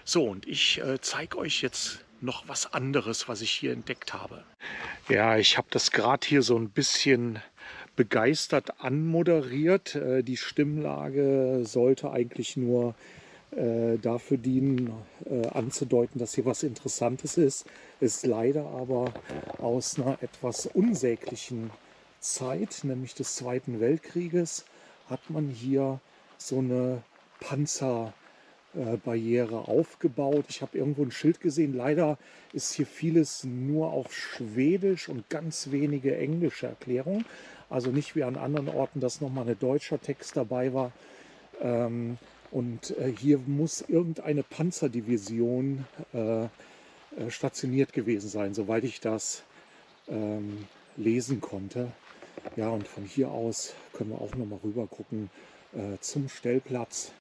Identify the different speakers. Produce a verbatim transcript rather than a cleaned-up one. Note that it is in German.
Speaker 1: So, und ich äh, zeige euch jetzt noch was anderes, was ich hier entdeckt habe. Ja, ich habe das gerade hier so ein bisschen begeistert anmoderiert. Äh, die Stimmlage sollte eigentlich nur äh, dafür dienen, äh, anzudeuten, dass hier was Interessantes ist. Ist leider aber aus einer etwas unsäglichen Zeit, nämlich des Zweiten Weltkrieges, hat man hier so eine Panzer äh, Barriere aufgebaut. Ich habe irgendwo ein Schild gesehen. Leider ist hier vieles nur auf Schwedisch und ganz wenige englische Erklärungen. Also nicht wie an anderen Orten, dass nochmal ein deutscher Text dabei war. Ähm, und äh, hier muss irgendeine Panzerdivision äh, äh, stationiert gewesen sein, soweit ich das ähm, lesen konnte. Ja, und von hier aus können wir auch noch mal rüber gucken äh, zum Stellplatz.